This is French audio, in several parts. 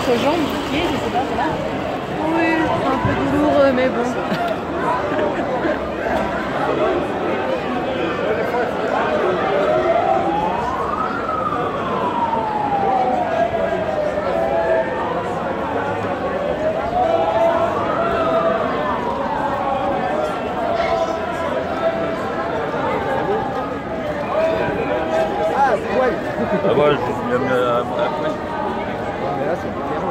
aux jambes, aux pieds, je sais pas, voilà. Oui, c'est un peu douloureux, mais bon. Ah ouais, je suis bien après. Mais là, c'est différent.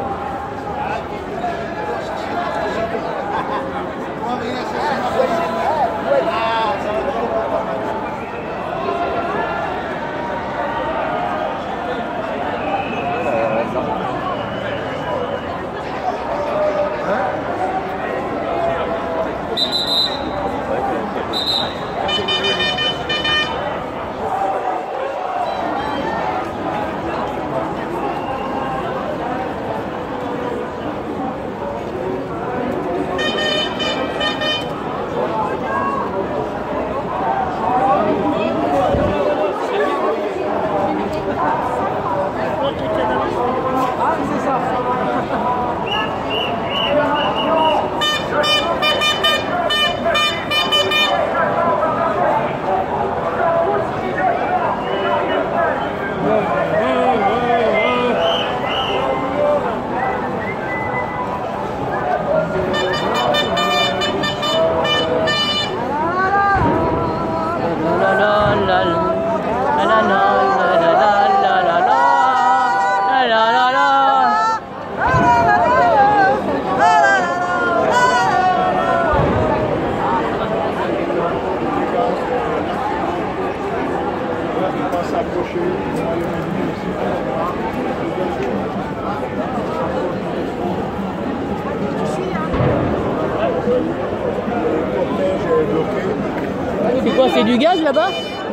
C'est quoi, c'est du gaz là-bas?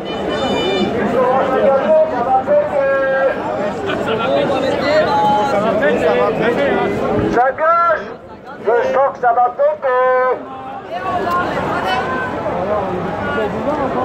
Ça gauche, je sens que ça va péter.